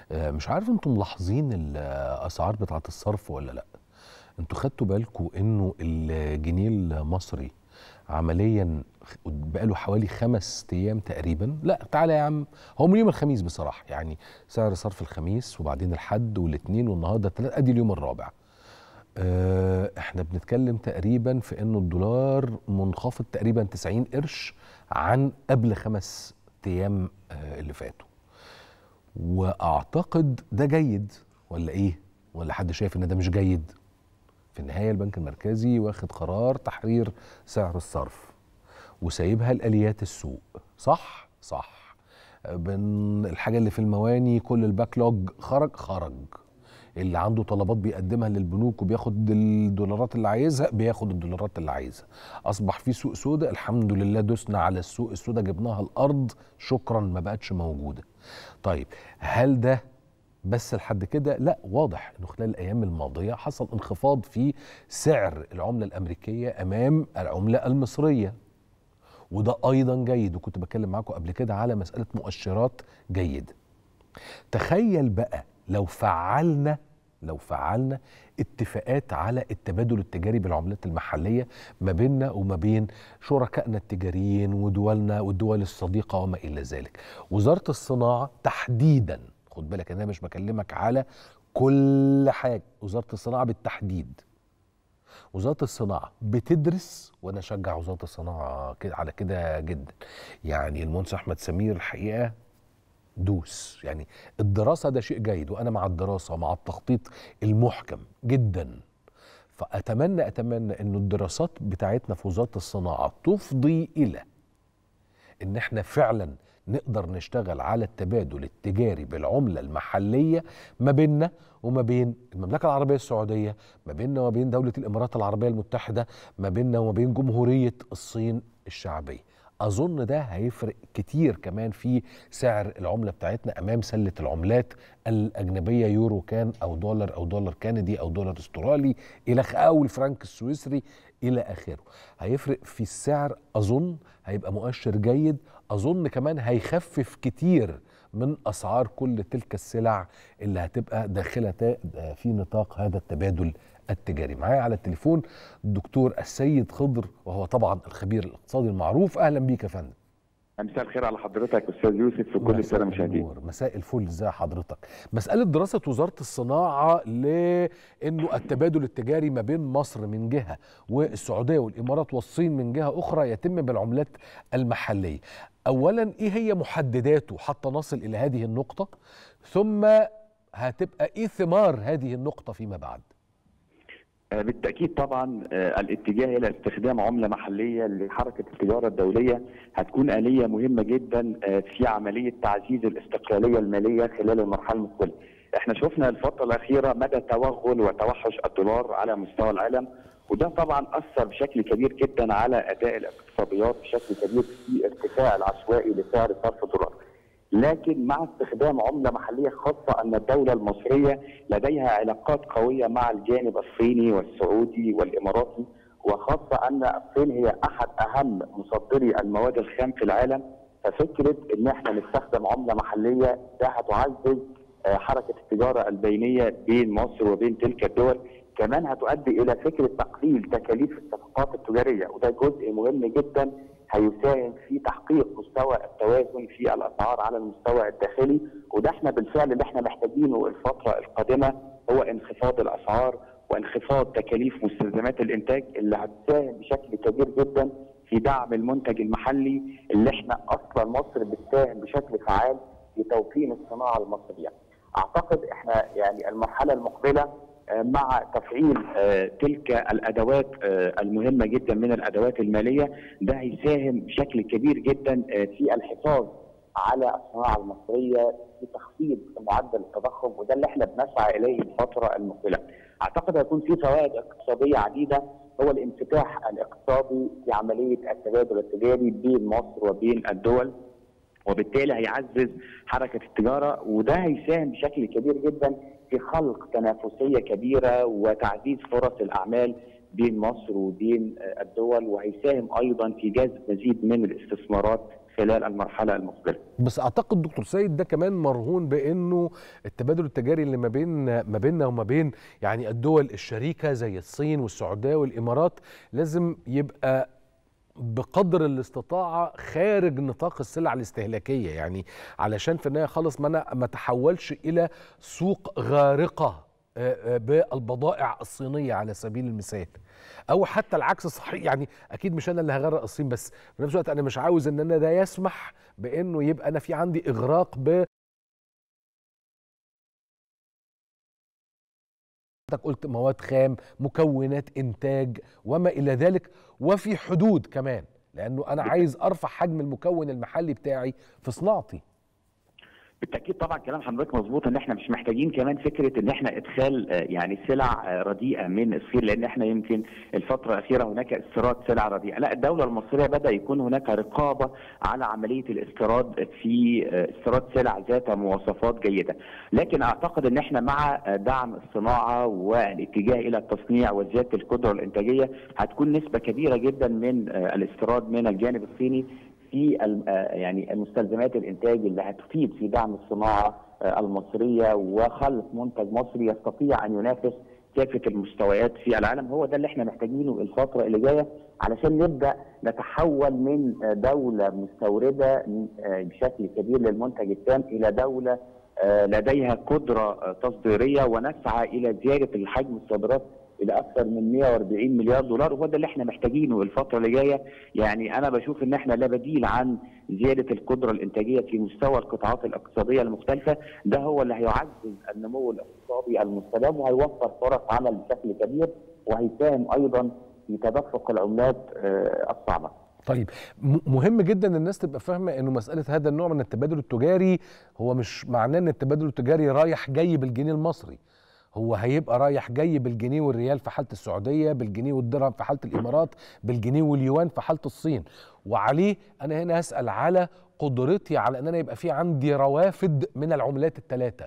مش عارف انتم ملاحظين الاسعار بتاعه الصرف ولا لا؟ انتوا خدتوا بالكم انه الجنيه المصري عمليا بقاله حوالي 5 ايام تقريبا. لا تعالى يا عم، هو من يوم الخميس بصراحه، يعني سعر صرف الخميس وبعدين الحد والاثنين والنهارده الثلاث، ادي اليوم الرابع. احنا بنتكلم تقريبا في انه الدولار منخفض تقريبا 90 قرش عن قبل 5 ايام اللي فاتوا. واعتقد ده جيد ولا ايه؟ ولا حد شايف ان ده مش جيد؟ في النهايه البنك المركزي واخد قرار تحرير سعر الصرف وسايبها لآليات السوق. صح صح. الحاجه اللي في المواني كل الباكلوج خرج. اللي عنده طلبات بيقدمها للبنوك وبياخد الدولارات اللي عايزها، بياخد الدولارات اللي عايزها. اصبح في سوق سوداء، الحمد لله دوسنا على السوق السوداء جبناها الارض، شكرا ما بقتش موجوده. طيب هل ده بس لحد كده؟ لا، واضح انه خلال الايام الماضيه حصل انخفاض في سعر العمله الامريكيه امام العمله المصريه، وده ايضا جيد. وكنت بتكلم معاكم قبل كده على مساله مؤشرات جيده. تخيل بقى لو فعلنا اتفاقات على التبادل التجاري بالعملات المحليه ما بيننا وما بين شركائنا التجاريين ودولنا والدول الصديقه وما الى ذلك. وزاره الصناعه تحديدا، خد بالك انا مش بكلمك على كل حاجه، وزاره الصناعه بالتحديد. وزاره الصناعه بتدرس، وانا اشجع وزاره الصناعه كده على كده جدا. يعني المهندس احمد سمير الحقيقه دوس، يعني الدراسة ده شيء جيد، وأنا مع الدراسة ومع التخطيط المحكم جدا. فأتمنى أن الدراسات بتاعتنا في وزارة الصناعة تفضي إلى إن احنا فعلا نقدر نشتغل على التبادل التجاري بالعملة المحلية ما بيننا وما بين المملكة العربية السعودية، ما بيننا وما بين دولة الإمارات العربية المتحدة، ما بيننا وما بين جمهورية الصين الشعبية. أظن ده هيفرق كتير كمان في سعر العملة بتاعتنا أمام سلة العملات الأجنبية، يورو كان أو دولار كندي أو دولار استرالي أو الفرنك السويسري إلى آخره. هيفرق في السعر، أظن هيبقى مؤشر جيد. أظن كمان هيخفف كتير من أسعار كل تلك السلع اللي هتبقى داخلة في نطاق هذا التبادل التجاري. معايا على التليفون الدكتور السيد خضر، وهو طبعا الخبير الاقتصادي المعروف. اهلا بيك يا فندم. مساء الخير على حضرتك استاذ يوسف وكل الساده المشاهدين. مساء الفل، ازي حضرتك؟ مساله دراسه وزاره الصناعه لانه التبادل التجاري ما بين مصر من جهه والسعوديه والامارات والصين من جهه اخرى يتم بالعملات المحليه. اولا ايه هي محدداته حتى نصل الى هذه النقطه، ثم هتبقى ايه ثمار هذه النقطه فيما بعد؟ بالتأكيد طبعا الاتجاه إلى استخدام عملة محلية لحركة التجارة الدولية هتكون آلية مهمة جدا في عملية تعزيز الاستقلالية المالية خلال المرحلة المقبلة. احنا شفنا الفترة الأخيرة مدى توغل وتوحش الدولار على مستوى العالم، وده طبعا أثر بشكل كبير جدا على أداء الاقتصاديات بشكل كبير في ارتفاع العشوائي لسعر صرف الدولار. لكن مع استخدام عملة محلية، خاصة أن الدولة المصرية لديها علاقات قوية مع الجانب الصيني والسعودي والإماراتي، وخاصة أن الصين هي أحد أهم مصدري المواد الخام في العالم. ففكرة أن احنا نستخدم عملة محلية ده هتعزز حركة التجارة البينية بين مصر وبين تلك الدول. كمان هتؤدي إلى فكرة تقليل تكاليف الصفقات التجارية، وده جزء مهم جدا هيساهم في تحقيق مستوى التوازن في الاسعار على المستوى الداخلي. وده احنا بالفعل اللي احنا محتاجينه الفتره القادمه، هو انخفاض الاسعار وانخفاض تكاليف مستلزمات الانتاج اللي هتساهم بشكل كبير جدا في دعم المنتج المحلي، اللي احنا اصلا مصر بتساهم بشكل فعال في توطين الصناعه المصريه. اعتقد احنا يعني المرحله المقبله مع تفعيل تلك الادوات المهمه جدا من الادوات الماليه، ده هيساهم بشكل كبير جدا في الحفاظ على الصناعه المصريه، في تخفيض معدل التضخم، وده اللي احنا بنسعى اليه الفتره المقبله. اعتقد هيكون في فوائد اقتصاديه عديده، هو الانفتاح الاقتصادي في عمليه التبادل التجاري بين مصر وبين الدول، وبالتالي هيعزز حركه التجاره، وده هيساهم بشكل كبير جدا في خلق تنافسيه كبيره وتعزيز فرص الاعمال بين مصر وبين الدول، وهيساهم ايضا في جذب مزيد من الاستثمارات خلال المرحله المقبله. بس اعتقد دكتور سيد ده كمان مرهون بانه التبادل التجاري اللي ما بيننا وما بين يعني الدول الشريكه زي الصين والسعوديه والامارات لازم يبقى بقدر الاستطاعه خارج نطاق السلع الاستهلاكيه، يعني علشان في النهايه خالص ما تحولش الى سوق غارقه بالبضائع الصينيه على سبيل المثال، او حتى العكس صحيح. يعني اكيد مش انا اللي هغرق الصين، بس في نفس الوقت انا مش عاوز ان انا ده يسمح بانه يبقى انا في عندي اغراق قلت مواد خام، مكونات انتاج وما الى ذلك، وفي حدود كمان، لانه انا عايز ارفع حجم المكون المحلي بتاعي في صناعتي. بالتاكيد طبعا كلام حضرتك مظبوط، ان احنا مش محتاجين كمان فكره ان احنا ادخال يعني سلع رديئه من الصين، لان احنا يمكن الفتره الاخيره هناك استيراد سلع رديئه. لا، الدوله المصريه بدا يكون هناك رقابه على عمليه الاستيراد في استيراد سلع ذات مواصفات جيده، لكن اعتقد ان احنا مع دعم الصناعه والاتجاه الى التصنيع وزياده القدره الانتاجيه هتكون نسبه كبيره جدا من الاستيراد من الجانب الصيني في يعني المستلزمات الانتاج اللي هتفيد في دعم الصناعه المصريه وخلق منتج مصري يستطيع ان ينافس كافه المستويات في العالم. هو ده اللي احنا محتاجينه الفتره اللي جايه علشان نبدا نتحول من دوله مستورده بشكل كبير للمنتج التام الى دوله لديها قدره تصديريه، ونسعى الى زياده الحجم الصادرات الى اكثر من 140 مليار دولار، وهو ده اللي احنا محتاجينه الفتره اللي جايه. يعني انا بشوف ان احنا لا بديل عن زياده القدره الانتاجيه في مستوى القطاعات الاقتصاديه المختلفه، ده هو اللي هيعزز النمو الاقتصادي المستدام وهيوفر فرص عمل بشكل كبير، وهيساهم ايضا في تدفق العملات الصعبه. طيب، مهم جدا الناس تبقى فاهمه انه مساله هذا النوع من التبادل التجاري هو مش معناه ان التبادل التجاري رايح جاي بالجنيه المصري، هو هيبقى رايح جاي بالجنيه والريال في حالة السعودية، بالجنيه والدرهم في حالة الإمارات، بالجنيه واليوان في حالة الصين. وعليه أنا هنا هسأل على قدرتي على أن أنا يبقى في عندي روافد من العملات الثلاثة.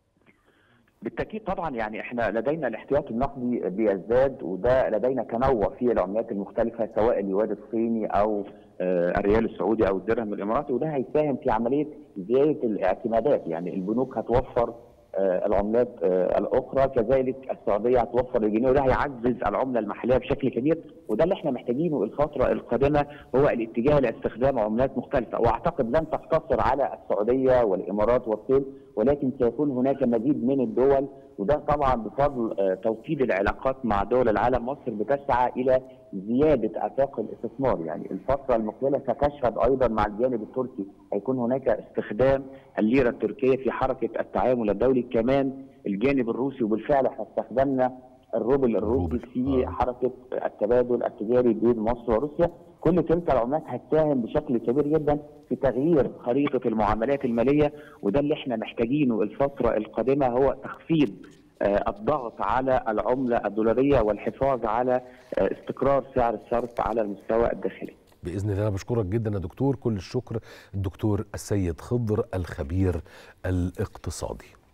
بالتاكيد طبعا، يعني احنا لدينا الاحتياطي النقدي بيزداد، وده لدينا تنوع في العملات المختلفه سواء اليوان الصيني او الريال السعودي او الدرهم الاماراتي، وده هيساهم في عمليه زياده الاعتمادات. يعني البنوك هتوفر العملات الاخرى، كذلك السعوديه هتوفر الجنيه، وده هيعزز العمله المحليه بشكل كبير، وده اللي احنا محتاجينه الفتره القادمه، هو الاتجاه لاستخدام عملات مختلفه. واعتقد لن تقتصر على السعوديه والامارات والصين، ولكن سيكون هناك مزيد من الدول، وده طبعا بفضل توطيد العلاقات مع دول العالم. مصر بتسعى الى زياده افاق الاستثمار، يعني الفتره المقبله ستشهد ايضا مع الجانب التركي هيكون هناك استخدام الليره التركيه في حركه التعامل الدولي، كمان الجانب الروسي، وبالفعل احنا استخدمنا الروبل الروسي في حركه التبادل التجاري بين مصر وروسيا. كل تلك العملات هتساهم بشكل كبير جدا في تغيير خريطه المعاملات الماليه، وده اللي احنا محتاجينه الفتره القادمه، هو تخفيض الضغط على العمله الدولاريه والحفاظ على استقرار سعر الصرف على المستوى الداخلي. بإذن الله. أنا بشكرك جدا يا دكتور، كل الشكر. الدكتور السيد خضر الخبير الاقتصادي.